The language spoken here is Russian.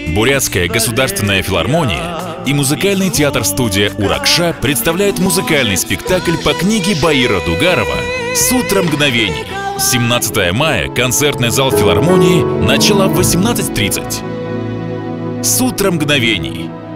Бурятская государственная филармония и музыкальный театр-студия «Уракша» представляют музыкальный спектакль по книге Баира Дугарова «Сутра Мгновений». 17 мая, концертный зал филармонии, начало в 18:30. «Сутра Мгновений»